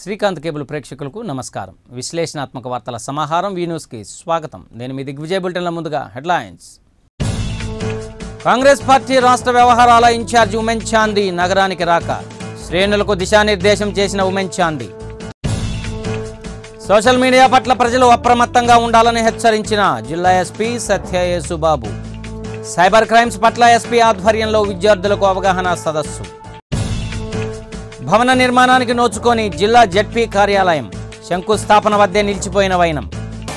Srikanth cable ప్రేక్షకులకు నమస్కారం. విశ్లేషణాత్మక వార్తల సమాహారం వి న్యూస్ కి స్వాగతం. నేను మీ దిగ్విజయ్. బులెటిన్ల ముందుగా హెడ్లైన్స్. కాంగ్రెస్ పార్టీ రాష్ట్ర వ్యవహారాల ఇన్ఛార్జి ఉమెన్ చాందీ నగరానికి రాక శ్రేణులకు దిశానిర్దేశం చేసిన ఉమెన్ చాందీ. సోషల్ మీడియా పట్ల ప్రజలు అప్రమత్తంగా ఉండాలని హెచ్చరించిన జిల్లా SP Satya Yesubabu. Cyber crimes పట్ల ఎస్పీ ఆధ్వర్యంలో విద్యార్థులకు అవగాహన సదస్సు. భవన నిర్మాణానికి నోచుకొని జిల్లా జడ్పీ కార్యాలయం శంకుస్థాపన వద్దే నిలిచిపోయిన వైనం.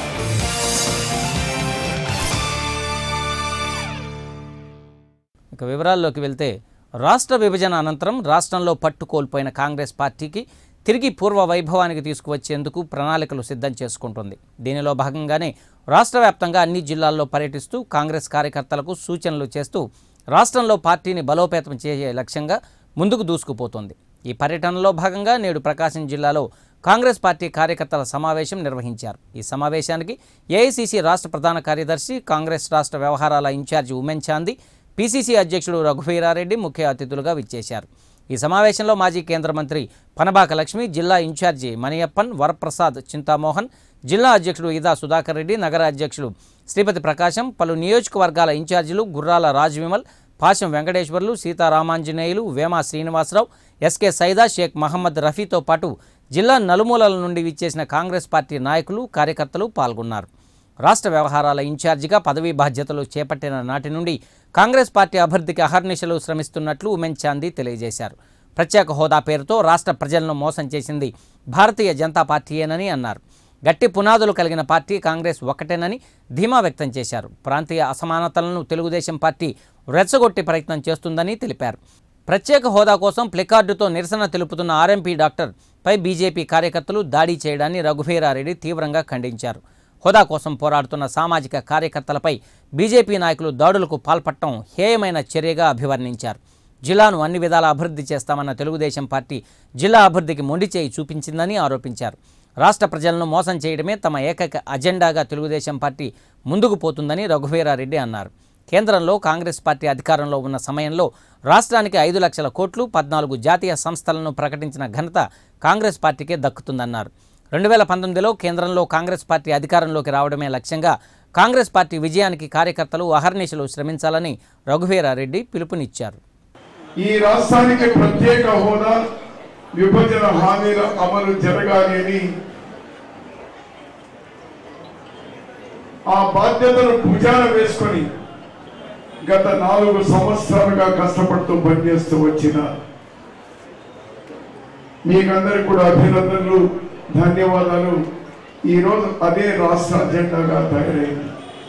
ఇక వివరాల్లోకి వెళ్తే, రాష్ట్ర విభజన అనంతరం రాష్ట్రంలో పట్టు కోల్పోయిన కాంగ్రెస్ పార్టీకి తిరిగి పూర్వ వైభవానికి తీసుకువచ్చేందుకు ప్రణాళికలు సిద్ధం చేసుకుంటుంది. దీనిలో భాగంగానే రాష్ట్ర వ్యాప్తంగా అన్ని జిల్లాల్లో పర్యటిస్తూ కాంగ్రెస్ కార్యకర్తలకు సూచనలు చేస్తూ రాష్ట్రంలో పార్టీని బలోపేతం చేసే లక్ష్యంగా ముందుకు దూసుకుపోతోంది. ఈ పర్యటనలో భాగంగా నేడు ప్రకాశం జిల్లాలో కాంగ్రెస్ పార్టీ కార్యకర్తల సమావేశం నిర్వహించారు. ఈ సమావేశానికి ఏఐసీసీ రాష్ట్ర ప్రధాన కార్యదర్శి, కాంగ్రెస్ రాష్ట్ర వ్యవహారాల ఇన్ఛార్జి ఉమెన్ చాందీ, పీసీసీ అధ్యక్షుడు రఘువీరారెడ్డి ముఖ్య అతిథులుగా విచ్చేశారు. ఈ సమావేశంలో మాజీ కేంద్ర మంత్రి పనబాక లక్ష్మి, జిల్లా ఇన్ఛార్జి మణియప్పన్, వరప్రసాద్, చింతామోహన్, జిల్లా అధ్యక్షుడు ఇదా సుధాకర్ రెడ్డి, నగర అధ్యక్షుడు శ్రీపతి ప్రకాశం, పలు నియోజకవర్గాల ఇన్ఛార్జీలు గుర్రాల రాజ్విమల్, పాశం వెంకటేశ్వర్లు, సీతారామాంజనేయులు, వేమా శ్రీనివాసరావు, ఎస్కే సైదా, షేక్ మహమ్మద్ రఫీతో పాటు జిల్లా నలుమూలల నుండి విచ్చేసిన కాంగ్రెస్ పార్టీ నాయకులు, కార్యకర్తలు పాల్గొన్నారు. రాష్ట్ర వ్యవహారాల ఇన్ఛార్జిగా పదవీ బాధ్యతలు చేపట్టిన నాటి నుండి కాంగ్రెస్ పార్టీ అభివృద్ధికి అహర్నిశలు శ్రమిస్తున్నట్లు ఉమెన్ చాందీ తెలియజేశారు. ప్రత్యేక హోదా పేరుతో రాష్ట్ర ప్రజలను మోసం చేసింది భారతీయ జనతా పార్టీయేనని అన్నారు. గట్టి పునాదులు కలిగిన పార్టీ కాంగ్రెస్ ఒక్కటేనని ధీమా వ్యక్తం చేశారు. ప్రాంతీయ అసమానతలను తెలుగుదేశం పార్టీ రెచ్చగొట్టే ప్రయత్నం చేస్తుందని తెలిపారు. ప్రత్యేక హోదా కోసం ప్లెకార్డుతో నిరసన తెలుపుతున్న ఆర్ఎంపీ డాక్టర్ పై బీజేపీ కార్యకర్తలు దాడి చేయడాన్ని రఘువీరారెడ్డి తీవ్రంగా ఖండించారు. హోదా కోసం పోరాడుతున్న సామాజిక కార్యకర్తలపై బీజేపీ నాయకులు దాడులకు పాల్పడటం హేయమైన చర్యగా అభివర్ణించారు. జిల్లాను అన్ని విధాలా అభివృద్ధి చేస్తామన్న తెలుగుదేశం పార్టీ జిల్లా అభివృద్ధికి మొండి చేయి చూపించిందని ఆరోపించారు. రాష్ట్ర ప్రజలను మోసం చేయడమే తమ ఏకైక అజెండాగా తెలుగుదేశం పార్టీ ముందుకు పోతుందని రఘువీరారెడ్డి అన్నారు. కేంద్రంలో కాంగ్రెస్ పార్టీ అధికారంలో ఉన్న సమయంలో రాష్ట్రానికి 5 లక్షల కోట్లు, 14 జాతీయ సంస్థలను ప్రకటించిన ఘనత కాంగ్రెస్ పార్టీకే దక్కుతుందన్నారు. 2019లో కేంద్రంలో కాంగ్రెస్ పార్టీ అధికారంలోకి రావడమే లక్ష్యంగా కాంగ్రెస్ పార్టీ విజయానికి కార్యకర్తలు అహర్నిశలు శ్రమించాలని రఘువీరారెడ్డి పిలుపునిచ్చారు. ఈ రాష్ట్రానికి ప్రత్యేక హోదా, విభజన హామీల అమలు జరగాలి అని ఆ బాధ్యతను భుజాన వేసుకొని గత 4 సంవత్సరాలుగా కష్టపడుతూ పనిచేస్తూ వచ్చిన మీకందరికి కూడా అభినందనలు, ధన్యవాదాలు. ఈరోజు అదే రాష్ట్ర అజెండాగా తయారైంది.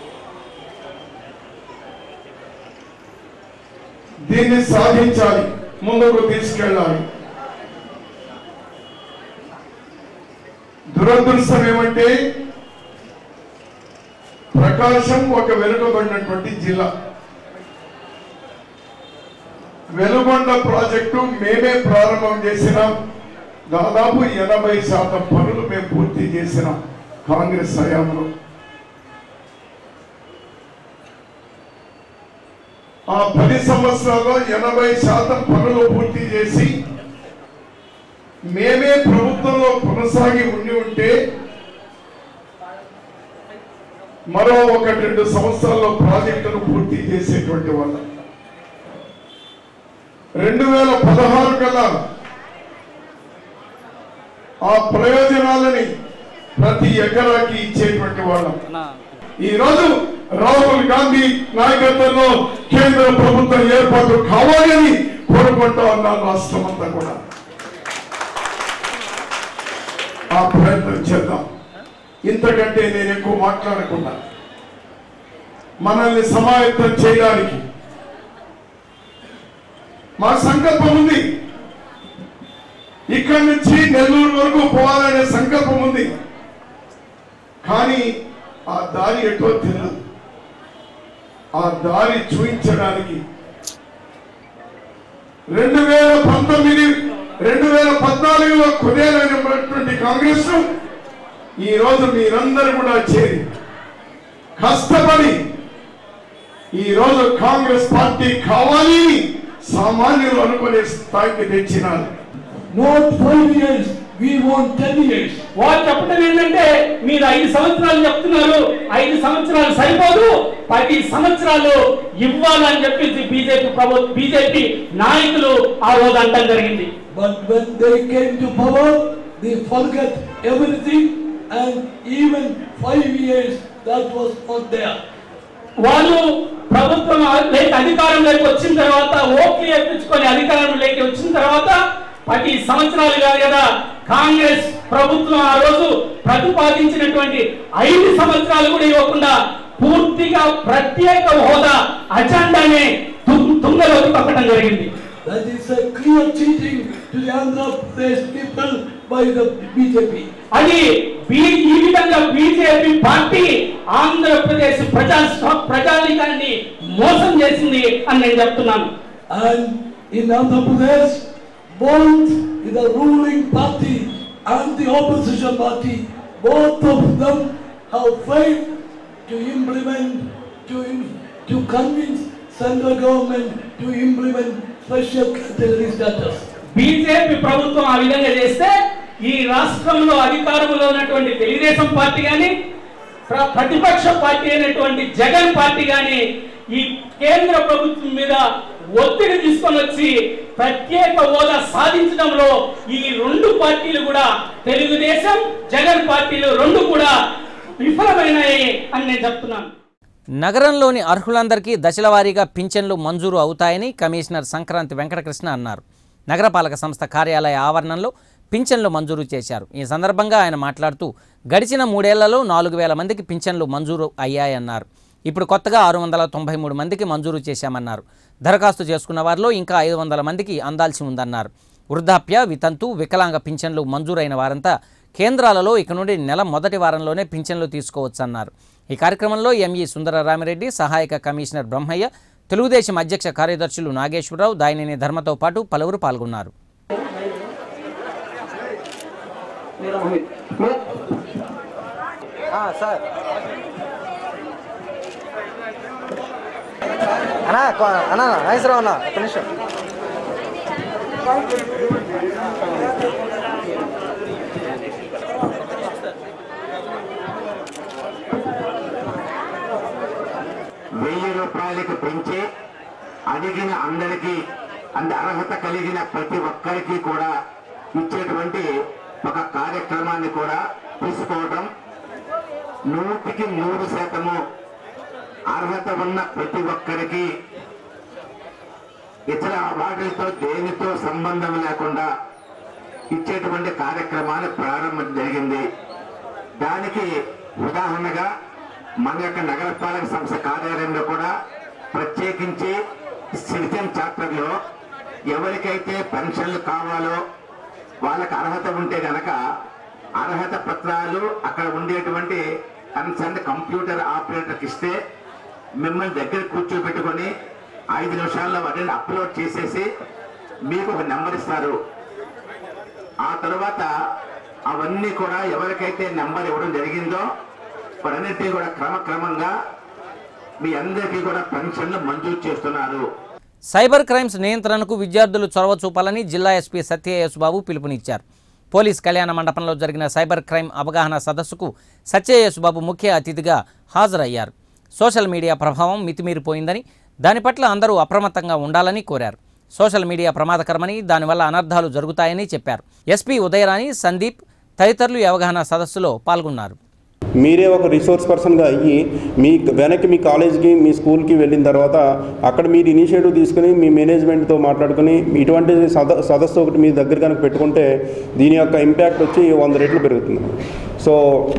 దీన్ని సాధించాలి, ముందుకు తీసుకెళ్ళాలి. దురదృష్టం ఏమంటే ప్రకాశం ఒక వెనుకబడినటువంటి జిల్లా. వెలుగొండ ప్రాజెక్టు మేమే ప్రారంభం చేసినాం. దాదాపు 80% పనులు మేము పూర్తి చేసినాం కాంగ్రెస్ హయాంలో. ఆ 10 సంవత్సరాల్లో 80% పనులు పూర్తి చేసి మేమే ప్రభుత్వంలో కొనసాగి ఉంటే మరో 1-2 సంవత్సరాల్లో ప్రాజెక్టును పూర్తి చేసేటువంటి వాళ్ళం. 2016 కల్లా ఆ ప్రయోజనాలని ప్రతి ఎకరాకి ఇచ్చేటువంటి వాళ్ళం. ఈరోజు రాహుల్ గాంధీ నాయకత్వంలో కేంద్ర ప్రభుత్వం ఏర్పాటు కావాలని కోరుకుంటా ఉన్నాను. రాష్ట్రం అంతా కూడా ఆ ప్రయత్నం చేద్దాం. ఇంతకంటే నేను ఎక్కువ మాట్లాడకుండా మనల్ని సమాయత్తం చేయడానికి మా సంకల్పం ఉంది. ఇక్కడి నుంచి నెల్లూరు వరకు పోవాలనే సంకల్పం ఉంది. కానీ ఆ దారి ఎటో తెలియదు. ఆ దారి చూపించడానికి 2019, 2014లో కుదేలైనటువంటి కాంగ్రెస్ ఈరోజు మీరందరూ కూడా చేరి కష్టపడి ఈరోజు కాంగ్రెస్ పార్టీ కావాలి సామాన్యులు అనుకునే స్థాయికి తెచ్చినారు. Not 5 years we want 10 years. వాళ్ళు చెప్పడం ఏంటంటే మీరు 5 సంవత్సరాలు చెప్తున్నారు, 5 సంవత్సరాలు సరిపోదు, 10 సంవత్సరాలు ఇవ్వాలని చెప్పేసి బీజేపీ నాయకులు ఆ రోజు అంటం జరిగింది. But when they came to power, they forget everything, and even 5 years that was not there. వాళ్ళు ప్రభుత్వం అధికారంలోకి వచ్చిన తర్వాత ఓట్లు ఎప్పించుకొని అధికారంలోకి వచ్చిన తర్వాత 10 సంవత్సరాలుగా కదా కాంగ్రెస్ ప్రభుత్వం ఆ రోజు ప్రతిపాదించినటువంటి 5 సంవత్సరాలు కూడా ఇవ్వకుండా పూర్తిగా ప్రత్యేక హోదా అజెండానే తుంగలోకి తొక్కడం జరిగింది. That is a clear cheating to the Andhra Pradesh people by the BJP. అది ఈ విధంగా బీజేపీ పార్టీ ఆంధ్రప్రదేశ్ ప్రజానికాన్ని మోసం చేసింది అని నేను చెప్తున్నాను. And in Andhra Pradesh, both the ruling party and the opposition party, both of them have failed to implement, to convince central government to implement special category status. BJP ప్రభుత్వం ఆ విధంగా చేస్తే ఈ రాష్ట్రంలో అధికారంలో ఉన్నటువంటి తెలుగుదేశం పార్టీ కానీ ప్రతిపక్ష పార్టీ అయినటువంటి జగన్ పార్టీ కానీ ఈ కేంద్ర ప్రభుత్వం మీద ఒత్తిడి తీసుకొని వచ్చి ప్రత్యేక హోదా సాధించడంలో ఈ 2 పార్టీలు కూడా తెలుగుదేశం జగన్ పార్టీలు 2 కూడా విఫలమైనాయి అని నేను చెప్తున్నాను. నగరంలోని అర్హులందరికీ దశలవారీగా పింఛన్లు మంజూరు అవుతాయని కమిషనర్ సంక్రాంతి వెంకటకృష్ణ అన్నారు. నగరపాలక సంస్థ కార్యాలయ ఆవరణంలో పింఛన్లు మంజూరు చేశారు. ఈ సందర్భంగా ఆయన మాట్లాడుతూ గడిచిన 3 ఏళ్లలో 4,000 మందికి పింఛన్లు మంజూరు అయ్యాయన్నారు. ఇప్పుడు కొత్తగా 693 మందికి మంజూరు చేశామన్నారు. దరఖాస్తు చేసుకున్న వారిలో ఇంకా 500 మందికి అందాల్సి ఉందన్నారు. వృద్ధాప్య, వితంతు, వికలాంగ పింఛన్లు మంజూరైన వారంతా కేంద్రాలలో ఇక నుండి నెల మొదటి వారంలోనే పింఛన్లు తీసుకోవచ్చన్నారు. ఈ కార్యక్రమంలో ఎంఈ సుందరరామిరెడ్డి, సహాయక కమిషనర్ బ్రహ్మయ్య, తెలుగుదేశం అధ్యక్ష కార్యదర్శులు నాగేశ్వరరావు, దాయినేని ధర్మతో పాటు పలువురు పాల్గొన్నారు. రూపాయలకు పెంచి అడిగిన అందరికీ అర్హత కలిగిన ప్రతి ఒక్కరికి కూడా ఇచ్చేటువంటి ఒక కార్యక్రమాన్ని కూడా తీసుకోవడం, 100% అర్హత ఉన్న ప్రతి ఒక్కరికి ఇతర వాటితో దేనితో సంబంధం లేకుండా ఇచ్చేటువంటి కార్యక్రమాన్ని ప్రారంభం జరిగింది. దానికి ఉదాహరణగా మన యొక్క నగరపాలక సంస్థ కార్యాలయంలో కూడా ప్రత్యేకించి సిటిజన్ చాప్టర్లో ఎవరికైతే పెన్షన్లు కావాలో వాళ్ళకి అర్హత ఉంటే గనక అర్హత పత్రాలు అక్కడ ఉండేటువంటి కన్సర్న్ కంప్యూటర్ ఆపరేటర్కి ఇస్తే మిమ్మల్ని దగ్గర కూర్చోబెట్టుకొని 5 నిమిషాల్లో వాటిని అప్లోడ్ చేసేసి మీకు ఒక నెంబర్ ఇస్తారు. ఆ తర్వాత అవన్నీ కూడా ఎవరికైతే నెంబర్ ఇవ్వడం జరిగిందో వారన్నిటినీ కూడా క్రమక్రమంగా మీ అందరికీ కూడా పెన్షన్లు మంజూరు చేస్తున్నారు. సైబర్ క్రైమ్స్ నియంత్రణకు విద్యార్థులు చొరవ చూపాలని జిల్లా ఎస్పీ సత్య యేసుబాబు పిలుపునిచ్చారు. పోలీస్ కళ్యాణ మండపంలో జరిగిన సైబర్ క్రైమ్ అవగాహన సదస్సుకు సత్య యేసుబాబు ముఖ్య అతిథిగా హాజరయ్యారు. సోషల్ మీడియా ప్రభావం మితిమీరిపోయిందని, దాని పట్ల అందరూ అప్రమత్తంగా ఉండాలని కోరారు. సోషల్ మీడియా ప్రమాదకరమని, దానివల్ల అనర్థాలు జరుగుతాయని చెప్పారు. ఎస్పీ ఉదయరాణి, సందీప్ తదితరులు ఈ అవగాహన సదస్సులో పాల్గొన్నారు. మీరే ఒక రిసోర్స్ పర్సన్గా అయ్యి వెనక్కి మీ కాలేజ్కి, మీ స్కూల్కి వెళ్ళిన తర్వాత అక్కడ మీరు ఇనిషియేటివ్ తీసుకుని మీ మేనేజ్మెంట్తో మాట్లాడుకుని ఇటువంటి సదస్సు ఒకటి మీ దగ్గర కనుక పెట్టుకుంటే దీని యొక్క ఇంపాక్ట్ వచ్చి 100 రెట్లు పెరుగుతుంది. సో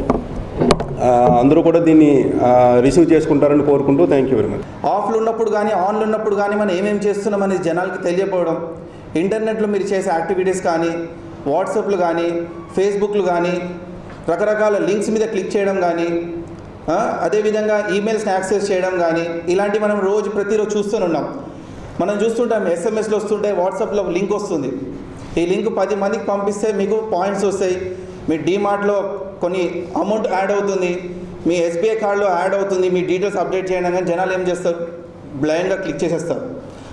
అందరూ కూడా దీన్ని రిసీవ్ చేసుకుంటారని కోరుకుంటూ థ్యాంక్ యూ వెరీ మచ్. ఆఫ్లో ఉన్నప్పుడు కానీ ఆన్లో ఉన్నప్పుడు కానీ మనం ఏమేమి చేస్తున్నాం అనేది జనాలకి తెలియకపోవడం, ఇంటర్నెట్లో మీరు చేసే యాక్టివిటీస్ కానీ, వాట్సాప్లు కానీ, ఫేస్బుక్లు కానీ, రకరకాల లింక్స్ మీద క్లిక్ చేయడం కానీ, అదేవిధంగా ఈమెయిల్స్ని యాక్సెస్ చేయడం కానీ, ఇలాంటివి మనం ప్రతిరోజు చూస్తూనే ఉన్నాం. మనం చూస్తుంటాం ఎస్ఎంఎస్లో వస్తుంటే వాట్సాప్లో లింక్ వస్తుంది. ఈ లింక్ 10 మందికి పంపిస్తే మీకు పాయింట్స్ వస్తాయి. మీ డీమార్ట్లో కొన్ని అమౌంట్ యాడ్ అవుతుంది, మీ ఎస్బీఐ కార్డులో యాడ్ అవుతుంది. మీ డీటెయిల్స్ అప్డేట్ చేయడం కానీ జనాలు ఏం చేస్తారు, బ్లైండ్గా క్లిక్ చేసేస్తారు.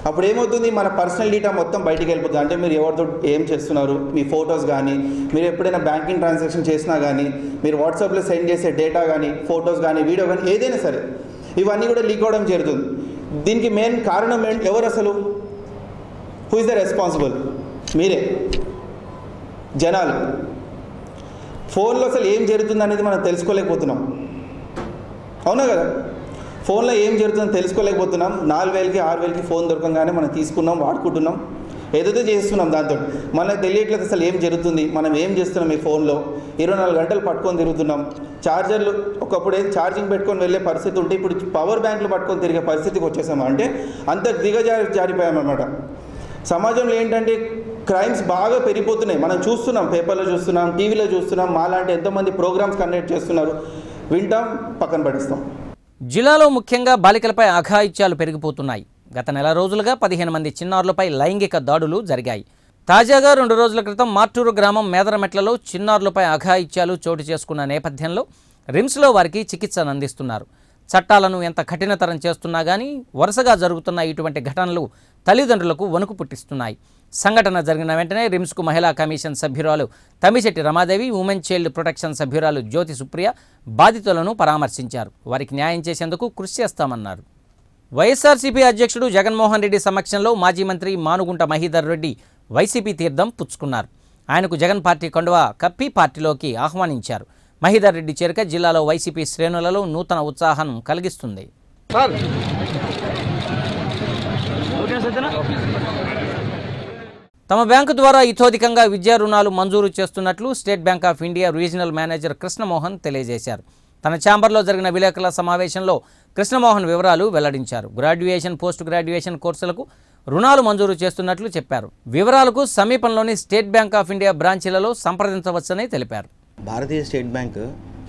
అప్పుడు ఏమవుతుంది, మన పర్సనల్ డేటా మొత్తం బయటికి వెళ్ళిపోతుంది. అంటే మీరు ఎవరితో ఏం చేస్తున్నారు, మీ ఫొటోస్ కానీ, మీరు ఎప్పుడైనా బ్యాంకింగ్ ట్రాన్సాక్షన్ చేసినా కానీ, మీరు వాట్సాప్లో సెండ్ చేసే డేటా కానీ, ఫొటోస్ కానీ, వీడియో కానీ, ఏదైనా సరే ఇవన్నీ కూడా లీక్ అవ్వడం జరుగుతుంది. దీనికి మెయిన్ కారణం ఎవరు అసలు? Who is the responsible? మీరే, జనాలు. ఫోన్లో అసలు ఏం జరుగుతుంది అనేది మనం తెలుసుకోలేకపోతున్నాం. అవునా కదా? ఫోన్లో ఏం జరుగుతుందో తెలుసుకోలేకపోతున్నాం. 4000కి 6000కి ఫోన్ దొరకంగానే మనం తీసుకున్నాం, వాడుకుంటున్నాం, ఏదైతే చేస్తున్నాం. దాంతో మనకు తెలియట్లేదు అసలు ఏం జరుగుతుంది, మనం ఏం చేస్తున్నాం. ఈ ఫోన్లో 24 గంటలు పట్టుకొని తిరుగుతున్నాం. ఛార్జర్లు ఒకప్పుడు ఏం ఛార్జింగ్ పెట్టుకొని వెళ్ళే పరిస్థితి ఉంటే ఇప్పుడు పవర్ బ్యాంకులు పట్టుకొని తిరిగే పరిస్థితికి వచ్చేసాము. అంటే అంత జారిపోయామన్నమాట. సమాజంలో ఏంటంటే క్రైమ్స్ బాగా పెరిగిపోతున్నాయి. మనం చూస్తున్నాం, పేపర్లో చూస్తున్నాం, టీవీలో చూస్తున్నాం. మాలాంటి ఎంతోమంది ప్రోగ్రామ్స్ కండక్ట్ చేస్తున్నారు, వింటాం, పక్కన పడిస్తాం. జిల్లాలో ముఖ్యంగా బాలికలపై అఘాయిత్యాలు పెరిగిపోతున్నాయి. గత నెల రోజులుగా 15 మంది చిన్నారులపై లైంగిక దాడులు జరిగాయి. తాజాగా 2 రోజుల క్రితం మార్టూరు గ్రామం మేదరమెట్లలో చిన్నారులపై అఘాయిత్యాలు చోటు చేసుకున్న నేపథ్యంలో రిమ్స్లో వారికి చికిత్సను అందిస్తున్నారు. చట్టాలను ఎంత కఠినతరం చేస్తున్నా కానీ వరుసగా జరుగుతున్న ఇటువంటి ఘటనలు తల్లిదండ్రులకు వణుకు పుట్టిస్తున్నాయి. సంఘటన జరిగిన వెంటనే రిమ్స్కు మహిళా కమిషన్ సభ్యురాలు Tamisetti Ramadevi, women child protection సభ్యురాలు జ్యోతి సుప్రియ బాధితులను పరామర్శించారు. వారికి న్యాయం చేసేందుకు కృషి చేస్తామన్నారు. వైఎస్ఆర్సీపీ అధ్యక్షుడు జగన్మోహన్ రెడ్డి సమక్షంలో మాజీ మంత్రి మానుగుంట మహీధర్ రెడ్డి వైసీపీ తీర్థం పుచ్చుకున్నారు. ఆయనకు జగన్ పార్టీ కండువా కప్పి పార్టీలోకి ఆహ్వానించారు. మహీధర్ రెడ్డి చేరిక జిల్లాలో వైసీపీ శ్రేణులలో నూతన ఉత్సాహం కలిగిస్తుంది. తమ బ్యాంకు ద్వారా ఇతోధికంగా విద్యా రుణాలు మంజూరు చేస్తున్నట్లు State Bank of India regional manager Krishnamohan తెలియజేశారు. తన ఛాంబర్లో జరిగిన విలేకరుల సమావేశంలో కృష్ణమోహన్ వివరాలు వెల్లడించారు. గ్రాడ్యుయేషన్, పోస్ట్ గ్రాడ్యుయేషన్ కోర్సులకు రుణాలు మంజూరు చేస్తున్నట్లు చెప్పారు. వివరాలకు సమీపంలోని స్టేట్ బ్యాంక్ ఆఫ్ ఇండియా బ్రాంచీలలో సంప్రదించవచ్చని తెలిపారు. భారతీయ స్టేట్ బ్యాంక్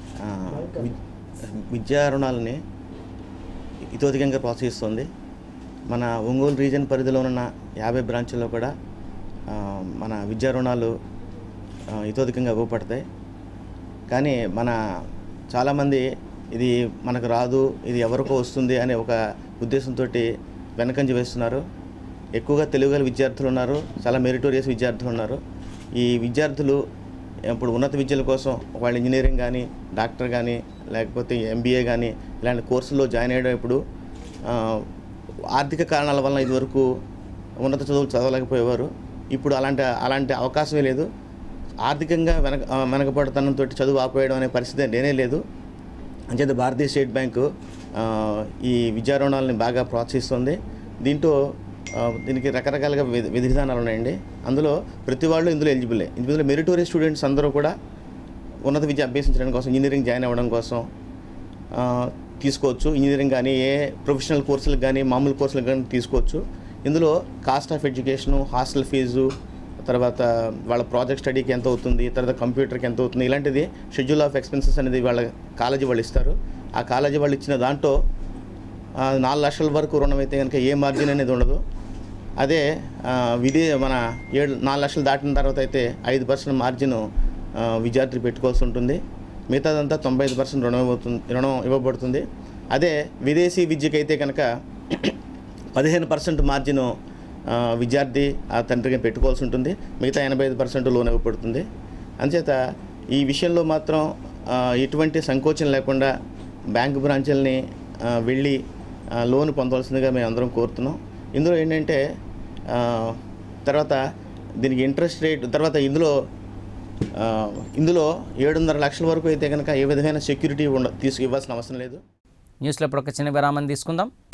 విద్యా రుణాలని ఇతోధికంగా ప్రోత్సహిస్తుంది. మన ఒంగోలు రీజన్ పరిధిలో ఉన్న 50 బ్రాంచుల్లో కూడా మన విద్యా రుణాలు ఇతోధికంగా ఇవ్వబడతాయి. కానీ చాలామంది ఇది మనకు రాదు, ఇది ఎవరికో వస్తుంది అనే ఒక ఉద్దేశంతో వెనకంజ వేస్తున్నారు. ఎక్కువగా తెలుగు విద్యార్థులు ఉన్నారు, చాలా మెరిటోరియస్ విద్యార్థులు ఉన్నారు. ఈ విద్యార్థులు ఇప్పుడు ఉన్నత విద్యల కోసం వాళ్ళు ఇంజనీరింగ్ కానీ, డాక్టర్ కానీ, లేకపోతే ఎంబీఏ కానీ ఇలాంటి కోర్సుల్లో జాయిన్ అయ్యేటప్పుడు ఆర్థిక కారణాల వల్ల ఇదివరకు ఉన్నత చదువులు చదవలేకపోయేవారు. ఇప్పుడు అలాంటి అవకాశమే లేదు. ఆర్థికంగా వెనకబడతనంతో చదువు ఆపేయడం అనే పరిస్థితి లేనే లేదు. అంచేత భారతీయ స్టేట్ బ్యాంకు ఈ విద్యా రుణాలని బాగా ప్రోత్సహిస్తుంది. దీనికి రకరకాలుగా విధి విధానాలు ఉన్నాయండి. అందులో ప్రతి వాళ్ళు ఇందులో ఎలిజిబులే. ఇందులో మెరిటోరియస్ స్టూడెంట్స్ అందరూ కూడా ఉన్నత విద్య అభ్యసించడం కోసం, ఇంజనీరింగ్ జాయిన్ అవ్వడం కోసం తీసుకోవచ్చు. ఇంజనీరింగ్ కానీ, ఏ ప్రొఫెషనల్ కోర్సులకు కానీ, మామూలు కోర్సులకు కానీ తీసుకోవచ్చు. ఇందులో cost of education, hostel fee, తర్వాత వాళ్ళ ప్రాజెక్ట్ స్టడీకి ఎంత అవుతుంది, తర్వాత కంప్యూటర్కి ఎంత అవుతుంది, ఇలాంటిది షెడ్యూల్ ఆఫ్ ఎక్స్పెన్సెస్ అనేది వాళ్ళ కాలేజీ వాళ్ళు ఇస్తారు. ఆ కాలేజీ వాళ్ళు ఇచ్చిన దాంట్లో 4 లక్షల వరకు రుణం అయితే కనుక ఏ మార్జిన్ అనేది ఉండదు. అదే మన 4 లక్షలు దాటిన తర్వాత అయితే 5% మార్జిన్ విద్యార్థులు పెట్టుకోవాల్సి ఉంటుంది. మిగతాదంతా 95% రుణం ఇవ్వబడుతుంది. అదే విదేశీ విద్యకైతే కనుక 15% మార్జిన్ విద్యార్థి ఆ తండ్రికి పెట్టుకోవాల్సి ఉంటుంది. మిగతా 85% లోన్ ఇవ్వబడుతుంది. అంచేత ఈ విషయంలో మాత్రం ఎటువంటి సంకోచం లేకుండా బ్యాంకు బ్రాంచుల్ని వెళ్ళి లోన్ పొందవలసిందిగా మేము అందరం కోరుతున్నాం. ఇందులో ఏంటంటే తర్వాత దీనికి ఇంట్రెస్ట్ రేట్ తర్వాత ఇందులో 7.5 లక్షల వరకు అయితే కనుక ఏ విధమైన సెక్యూరిటీ ఇవ్వాల్సిన అవసరం లేదు. న్యూస్లో ఇప్పుడు ఒక చిన్న విరామం తీసుకుందాం.